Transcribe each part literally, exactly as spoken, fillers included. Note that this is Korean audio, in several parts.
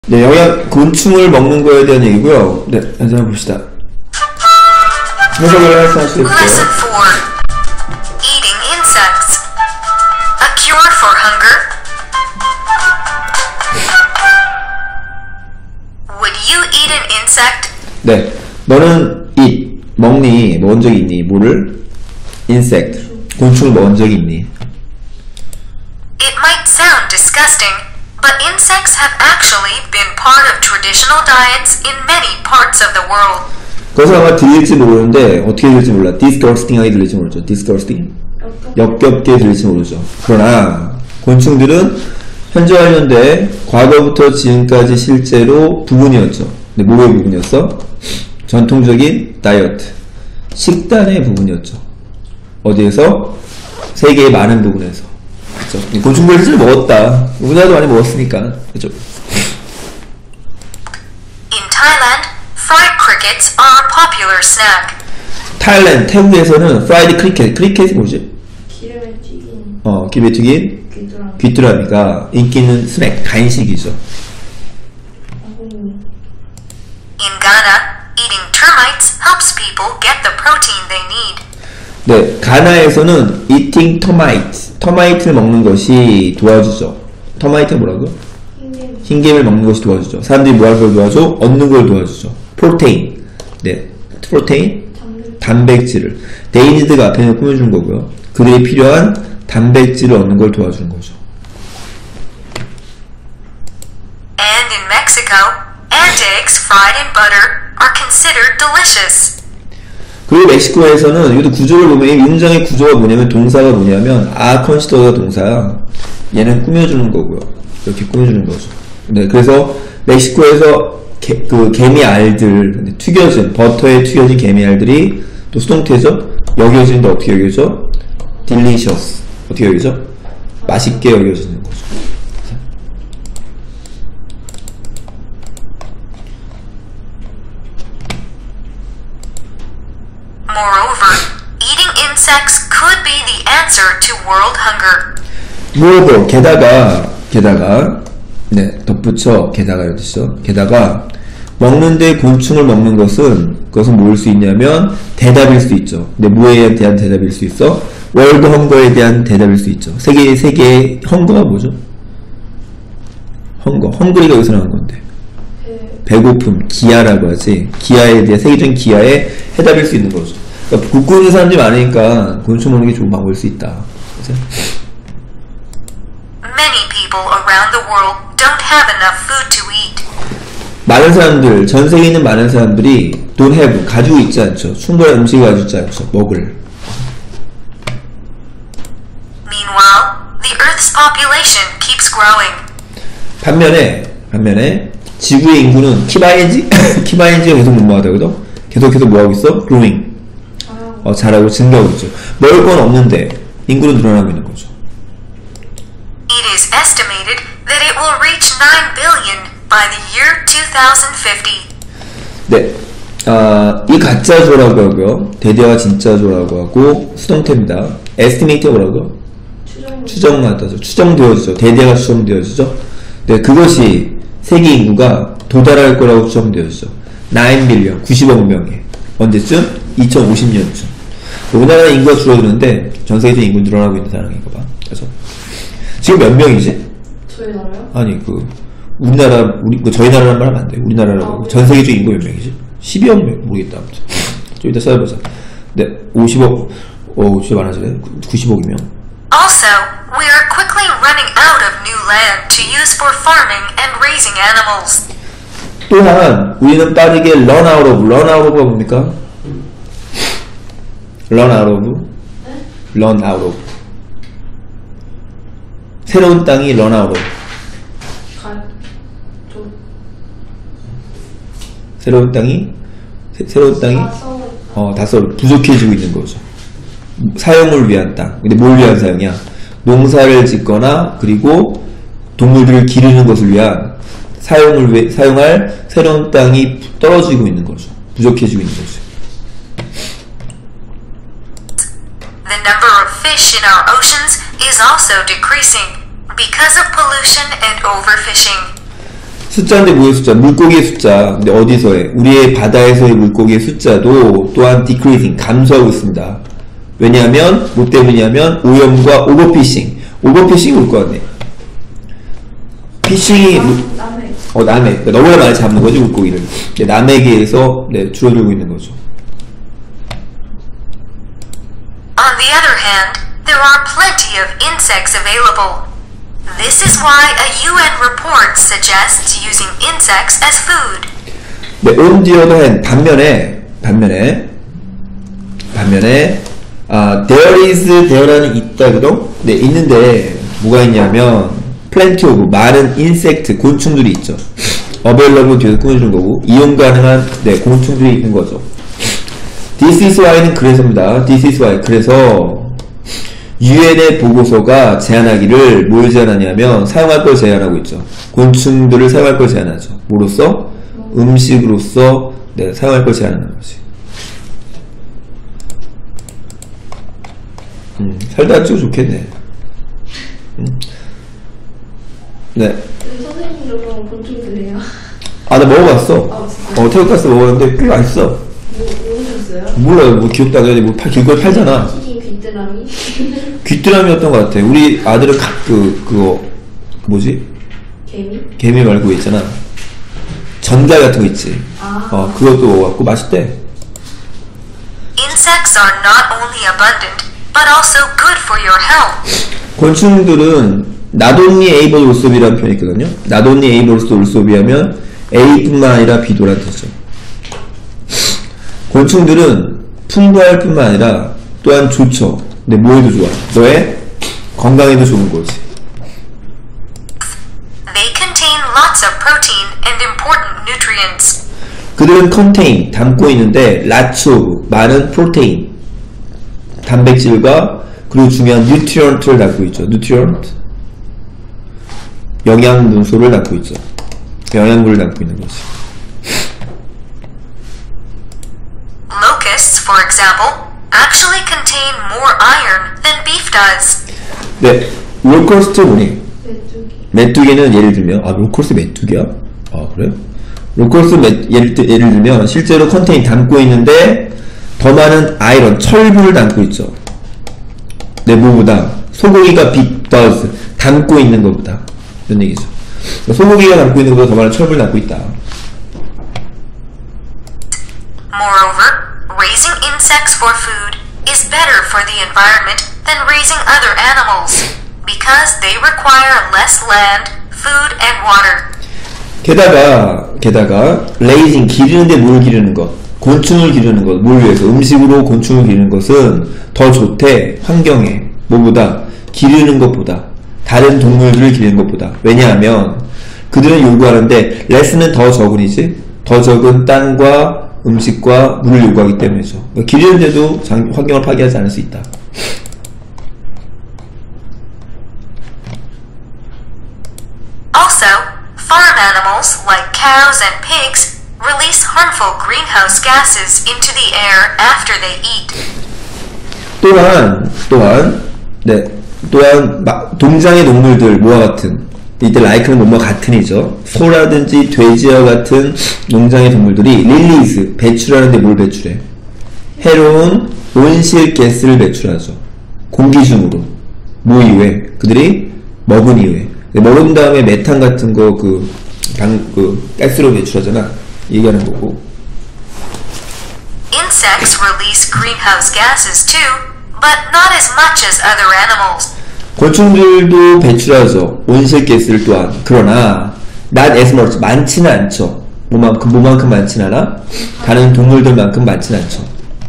네, 영양, 곤충을 먹는 거에 대한 얘기고요. 네, 한번 봅시다. 해석을 할 수 있을게요. Lesson four. Eating insects. A cure for hunger. Would you eat an insect? 네, 너는 eat, 먹니? 먹은 적이 있니? 뭐를? insect, 곤충을 먹은 적이 있니? It might sound disgusting, but insects have actually been part of traditional diets in many parts of the world. 그것은 아마 들릴지 모르는데 어떻게 들릴지 몰라. disgusting하게 들릴지 모르죠. disgusting, 역겹게 들릴지 모르죠. 그러나 곤충들은 현재와 현대 과거부터 지금까지 실제로 부분이었죠. 근데 뭐의 부분이었어? 전통적인 다이어트, 식단의 부분이었죠. 어디에서? 세계의 많은 부분에서. 그렇죠? 곤충들 실제로 먹었다. 우리나라도 많이 먹었으니까. 그렇죠? In Thailand, fried crickets are a popular snack. 타일랜드, 태국에서는 프라이드 크리켓, 크리켓이 뭐지? 기름에 튀긴 어, 기름에 튀긴 귀뚜라미. 귀뚜라미가 인기 있는 스낵, 간식이죠. 음. In Ghana, eating termites helps people get the protein they need. 네, 가나에서는 eating termites, 터마이트를 먹는 것이 도와주죠. 터마이트가 뭐라고? 흰개. 흰개를 먹는 것이 도와주죠. 사람들이 뭐 할 걸 도와줘? 얻는 걸 도와주죠. 프로테인. 네, 프로테인, 단백. 단백질을. 데이니드가 앞에서 꾸며주는 거고요. 그들이 필요한 단백질을 얻는 걸 도와주는 거죠. And in Mexico, ant eggs fried in butter are considered delicious. 그리고 멕시코에서는 이것도 구조를 보면 이 문장의 구조가 뭐냐면 동사가 뭐냐면 아 컨시더가 동사야. 얘는 꾸며주는 거고요. 이렇게 꾸며주는 거죠. 네, 그래서 멕시코에서 개, 그 개미 알들 튀겨진 버터에 튀겨진 개미 알들이 또 수동태죠. 여겨지는데 어떻게 여겨져? delicious. 어떻게 여겨져? 맛있게 여겨지는 거죠. Moreover, eating insects could be the answer to world hunger. 모어버 게다가 게다가 네 덧붙여 게다가 여기서 게다가 먹는데 곤충을 먹는 것은 그것은 뭐일 수 있냐면 대답일 수 있죠. 근데 뭐에 대한 대답일 수 있어? 월드 헝거에 대한 대답일 수 있죠. 세계 세계의 헝거가 뭐죠? 헝거 헝그리가 여기서 나온 건데 배고픔 기아라고 하지. 기아에 대해 세계적인 기아에 해답일 수 있는 거죠. 그러니까 굶고 있는 사람들이 많으니까 곤충 먹는 게 좋은 방법일 수 있다. 그죠? Many people around the world don't have enough food to eat. 많은 사람들, 전 세계에 있는 많은 사람들이 don't have, 가지고 있지 않죠. 충분한 음식을 가지고 있지 않죠. 먹을. Meanwhile, the Earth's population keeps growing. 반면에, 반면에, 지구의 인구는 키바인지? 키바인지가 계속 뭐하다거든? 계속 계속 뭐하고 있어? growing. 어, 자라고 증가하고 있죠. 먹을 건 없는데, 인구는 늘어나고 있는 거죠. It is estimated that it will reach nine billion by the year twenty fifty. 네. 아, 이 가짜조라고 하고요. 대대가 진짜조라고 하고, 수동태입니다. estimate가 뭐라고요? 추정. 추정하다죠. 추정되어지죠. 대대가 추정되어지죠. 네, 그것이 세계 인구가 도달할 거라고 추정되어지죠. 나인 빌리언, 구십억 명에. 언제쯤? 이천오십 년쯤. 우리나라 인구가 줄어드는데 전 세계적인 인구 늘어나고 있는 상황인가 봐. 그래서 지금 몇 명이지? 저희 나라요? 아니 그 우리나라 우리 그 저희 나라란 말 하면 안 돼. 우리나라라고. 아, 전 세계적인 인구 몇 명이지? 십이억 명 모르겠다. 아무튼 좀 이따 찾아보자. 네, 오십억. 어, 진짜 많아지네. 구십억이면. Also, we are quickly running out of new land to use for farming and raising animals. 또한 우리는 빠르게 run out of, run out of가 뭡니까? run out of, 네? run out of. 새로운 땅이 run out of. 가. 저. 새로운 땅이 새, 새로운 땅이 다 써. 어, 다 써 부족해지고 있는 거죠. 사용을 위한 땅. 근데 뭘 위한 사용이야? 농사를 짓거나 그리고 동물들을 기르는 것을 위한 사용을 위, 사용할 새로운 땅이 떨어지고 있는 거죠. 부족해지고 있는 거죠. The number of fish in our oceans is also decreasing because of pollution and overfishing. 숫자인데 뭐의 숫자? 물고기의 숫자. 근데 어디서의? 우리의 바다에서의 물고기의 숫자도 또한 decreasing, 감소하고 있습니다. 왜냐하면, 뭐 때문이냐면, 오염과 오버피싱. 오버피싱이 올 것 같네. 피싱이, 물- 남의 어, 남획. 그러니까 너무나 많이 잡는 거지, 물고기를. 근데 남획에 의해서, 네, 줄어들고 있는 거죠. On the other hand, there are plenty of insects available. This is why a U N report suggests using insects as food. 네, on the other hand, 반면에, 반면에, 반면에, 아, there is, there라는 있다거든? 네, 있는데, 뭐가 있냐면, plenty of, 많은 인섹트, 곤충들이 있죠. available 뒤에서 끊어주는 거고, 이용 가능한, 네, 곤충들이 있는 거죠. This is why는 그래서입니다. This is why. 그래서, 유엔의 보고서가 제안하기를 뭘 제안하냐면 사용할 걸 제안하고 있죠. 곤충들을 사용할 걸 제안하죠. 뭐로써? 음식으로서 네, 사용할 걸 제안하는 거지. 음, 살다 찌고 좋겠네. 음. 네. 그 선생님도 그럼 곤충 드세요? 아, 나 먹어봤어. 아, 진짜? 어, 태국가스 먹었는데 꽤 맛있어. 뭐, 뭐 드셨어요? 몰라요. 뭐 귀엽다고 해야지. 뭐 팔, 길거리 팔잖아. 튀긴 귀뚜라미? 귀뚜라미였던 것 같아. 우리 아들은 가, 그, 그거, 뭐지? 개미? 개미 말고 있잖아. 전갈 같은 거 있지. 아. 어, 그것도 먹어갖고 맛있대. Insects are not only abundant, but also good for your health. 곤충들은 not only able also be라는 표현이 있거든요. not only able also be 하면 A뿐만 아니라 B도란 뜻이죠. 곤충들은 풍부할 뿐만 아니라 또한 좋죠. 근데 뭐에도 좋아? 너의 건강에도 좋은 거지. They contain lots of protein and important nutrients. 그들은 contain, 담고 있는데 lots of, 많은 프로테인, 단백질과 그리고 중요한 nutrient를 담고 있죠. nutrient, 영양분소를 담고 있죠. 영양분을 담고 있는 거지. Locusts, for example, actually contain more iron than beef does. 네, 로컬스트 뭐니? 메뚜기. 메뚜기는 예를 들면, 아, 로컬스 메뚜기야? 아, 그래요? 로컬스 메, 예를, 들- 예를 들면, 실제로 컨테인 담고 있는데, 더 많은 아이런, 철분을 담고 있죠. 네, 뭐보다. 소고기가 빅 does, 담고 있는 것보다. 이런 얘기죠. 소고기가 담고 있는 것보다 더 많은 철분을 담고 있다. Moreover, raising insects for food is better for the environment than raising other animals because they require less land, food, and water. 게다가, 게다가, 레이징, 기르는데 뭘 기르는 것, 곤충을 기르는 것, 뭘 위해서, 음식으로 곤충을 기르는 것은 더 좋대, 환경에. 뭐보다, 기르는 것보다, 다른 동물들을 기르는 것보다. 왜냐하면, 그들은 요구하는데, 레스는 더 적은이지, 더 적은 땅과 음식과 물을 요구하기 때문이죠. 그러니까 기르는데도 장, 환경을 파괴하지 않을 수 있다. Also, farm animals like cows and pigs release harmful greenhouse gases into the air after they eat. 또한, 또한, 네, 또한, 마, 동장의 동물들, 뭐와 같은, 이때 라이크는 뭐뭐 같은이죠. 소라든지 돼지와 같은 농장의 동물들이 릴리즈, 배출하는데 뭘 배출해? 해로운 온실가스를 배출하죠. 공기 중으로. 뭐 이후에? 그들이 먹은 이후에. 먹은 다음에 메탄 같은 거, 그, 방, 그, 가스로 배출하잖아. 얘기하는 거고. Insects release greenhouse gases too, but not as much as other animals. 곤충들도 배출하죠. 온실가스를 또한. 그러나 not as much, 많지는 않죠. 뭐만큼, 뭐만큼 많지는 않아? 다른 동물들만큼 많지는 않죠.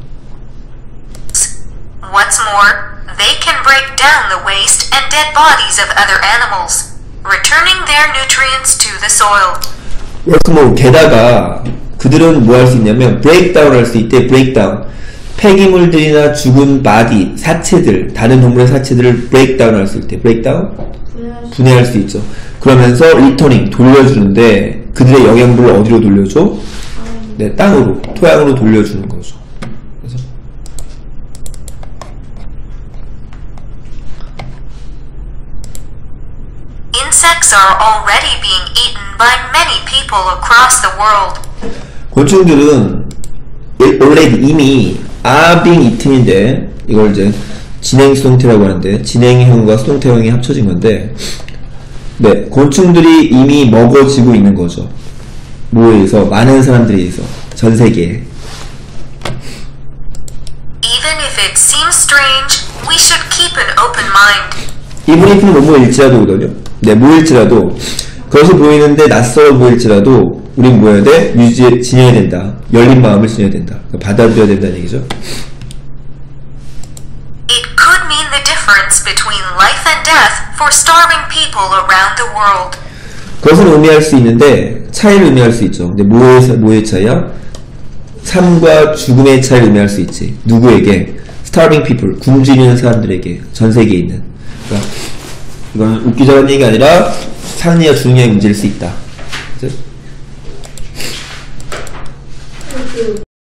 What's more, they can break down the waste and dead bodies of other animals, returning their nutrients to the soil. What's more, 게다가 그들은 뭐 할 수 있냐면 breakdown 할 수 있대. breakdown. 폐기물들이나 죽은 바디, 사체들, 다른 동물의 사체들을 breakdown 할 수 있대. breakdown? 분해할 수 분해할 수 있죠. 그러면서 returning, 돌려주는데 그들의 영양분을 어디로 돌려줘? 네, 땅으로, 토양으로 돌려주는 거죠. 그래서 Insects are already being eaten by many people across the world. 곤충들은 already 이미 are being eaten인데 이걸 이제 진행 수동태라고 하는데 진행형과 수동태형이 합쳐진 건데 네, 곤충들이 이미 먹어지고 있는 거죠. 뭐에 의해서? 많은 사람들에 의해서 전 세계에. Even if it seems strange, we should keep an open mind. even if는 뭐뭐일지라도거든요. 네, 뭐일지라도 그것이 보이는데 낯설어 보일지라도 우린 뭐 해야 돼? 유지, 지녀야 된다. 열린 마음을 지녀야 된다. 그러니까 받아들여야 된다는 얘기죠. It could mean the difference between life and death for starving people around the world. 그것은 의미할 수 있는데 차이를 의미할 수 있죠. 근데 뭐의, 뭐의 차이야? 삶과 죽음의 차이를 의미할 수 있지. 누구에게? starving people, 굶주리는 사람들에게, 전 세계에 있는. 그러니까 이건 웃기자는 얘기가 아니라 사느냐 죽느냐의 문제일 수 있다. 그치? 그